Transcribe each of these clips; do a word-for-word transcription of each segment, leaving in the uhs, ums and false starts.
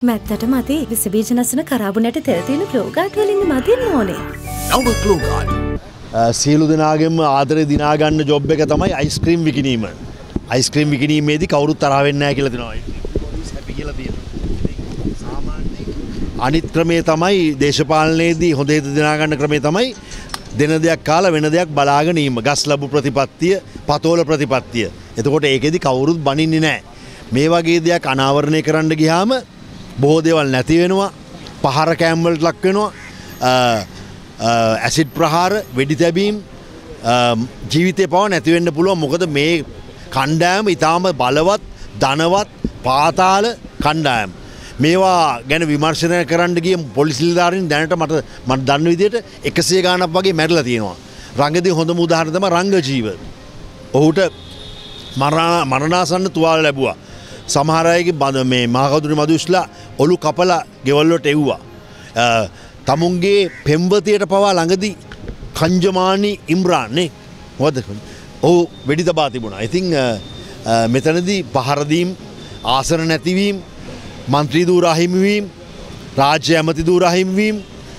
මැත්තට මදි විස බීජ නැසන කරාබුනට තෙල් තියෙන ක්ලෝගාඩ් වලින් මදින්න ඕනේ. නව ක්ලෝගාඩ්. සියලු දෙනාගෙම ආදරේ දිනා ගන්න ජොබ් එක තමයි අයිස්ක්‍රීම් විකිණීම. අයිස්ක්‍රීම් විකිණීමේදී කවුරුත් තරහ වෙන්නේ නැහැ කියලා දෙනවා. පොලිස් හැපි කියලා තියෙනවා. සාමාන්‍යයෙන් අනිත් ක්‍රමේ තමයි දේශපාලනයේදී හොඳ හිත දිනා ගන්න ක්‍රමේ තමයි දෙන දෙයක් කාලා වෙන දෙයක් බලාගෙන ඉන්න. ගස් ලැබු ප්‍රතිපත්තිය, පතෝල ප්‍රතිපත්තිය. එතකොට ඒකෙදි කවුරුත් බනින්නේ නැහැ. මේ වගේ දෙයක් අනාවරණය කරන්න ගියාම බොහෝ දේවල් නැති වෙනවා. පහර කෑම් වලට ලක් වෙනවා. ඇසිඩ් ප්‍රහාර, වෙඩි තැබීම්, ජීවිතේ පව නැති වෙන්න පුළුවන්. මොකද මේ කණ්ඩායම ඊටාම බලවත්, ධනවත්, පාතාල කණ්ඩායම. මේවා ගැන විමර්ශනය කරන්න ගිය පොලිස් නිලධාරීන් දැනට මට මට දන්න විදිහට එකසිය ගාණක් වගේ මැරිලා තියෙනවා. රංගදී හොඳම උදාහරණ තමයි රංගජීව. ඔහුට මරණාසන්න තුවාල ලැබුවා. සමහර අයගේ මේ මහකදුරි මදුස්ලා ඔලු කපලා ගෙවල් වලට එව්වා. තමුන්ගේ පෙම්වතියට පවා ළඟදී කංජමානි ඉම්රාන් නේ මොකද ඔහු වෙඩි තබා තිබුණා. I think මෙතනදී පහර දීම්, ආසන නැතිවීම, මන්ත්‍රී ධූර අහිමිවීම, රාජ්‍ය ඇමති ධූර අහිමිවීම,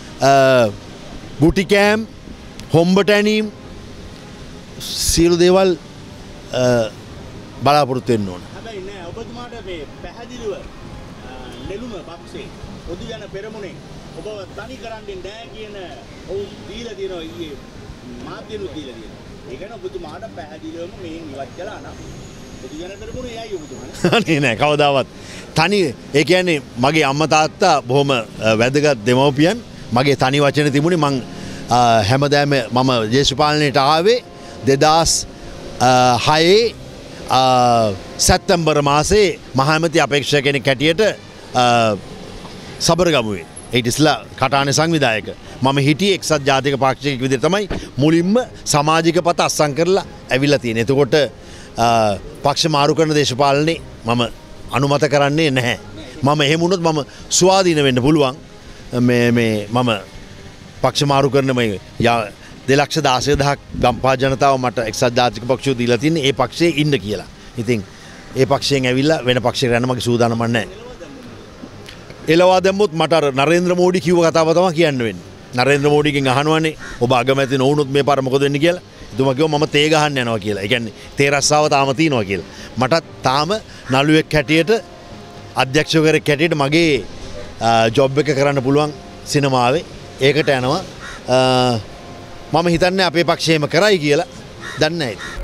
ගුටි කෑම්, හොම්බට ඇනීම් සියලු දේවල් බලාපොරොත්තු වෙන්න ඕන. හැබැයි නෑ ඔබතුමාට මේ පැහැදිලිව නෙළුම පක්ෂේ පොදු ජන පෙරමුණෙන් ඔබ තනි කරන්නේ නැහැ කියන ඔවුන් දීලා තියෙනවා ඊයේ මාධ්‍යනු දීලා තියෙනවා. ඒ කියන්නේ ඔබතුමාට පැහැදිලිවම මේ ඉවත් කළා නම් පොදු ජන පෙරමුණේ යයි ඔබතුමානේ. නේ නෑ කවදාවත් තනි ඒ කියන්නේ මගේ අම්මා තාත්තා බොහොම වැදගත් දෙමව්පියන්. මගේ තනි වචන තිබුණේ මං හැමදාම මම දේශපාලනයට ආවේ දෙදාස් හයේ සැප්තැම්බර් මාසේ මහමැති අපේක්ෂක කෙනෙක් හැටියට සබරගමුවේ. ඒට ඉස්ලා කටානේ සංවිධායක. මම හිටියේ එක්සත් ජාතික පාක්ෂිකයෙක් විදිහට තමයි මුලින්ම සමාජික පත අත්සන් කරලා ඇවිල්ලා තියෙන්නේ. එතකොට පක්ෂ මාරු කරන දේශපාලනේ මම අනුමත කරන්නේ නැහැ. මම එහෙම වුණොත් මම ස්වාධීන වෙන්න පුළුවන්. මේ මේ මම පක්ෂ මාරු කරන මේ දෙලක්ෂ දාසය දහක් ගම්පහ ජනතාව මට එක්සත් ජාතික පක්ෂය දීලා තින්නේ ඒ පක්ෂයේ ඉන්න කියලා. ඉතින් ඒ පක්ෂයෙන් ඇවිල්ලා වෙන පක්ෂයකට යන්න මගේ සූදානමක් නැහැ. එලවා දැම්මොත් මට අර නරේන්ද්‍ර මෝඩි කිව්ව කතාව තමයි කියන්න වෙන්නේ. නරේන්ද්‍ර මෝඩිගෙන් අහනවානේ ඔබ අගමැති නොවුනොත් මේ පාර මොකද වෙන්නේ කියලා. එතුමා කිව්වා මම තේ ගහන්න යනවා කියලා. ඒ කියන්නේ තේ රස්සාව තාම තියෙනවා කියලා. මටත් තාම නළුවෙක් හැටියට අධ්‍යක්ෂකවරයෙක් හැටියට මගේ ජොබ් එක කරන්න පුළුවන් සිනමාවේ. ඒකට යනවා. මම හිතන්නේ අපේ පක්ෂයේම කරයි කියලා. දන්නේ නැහැ.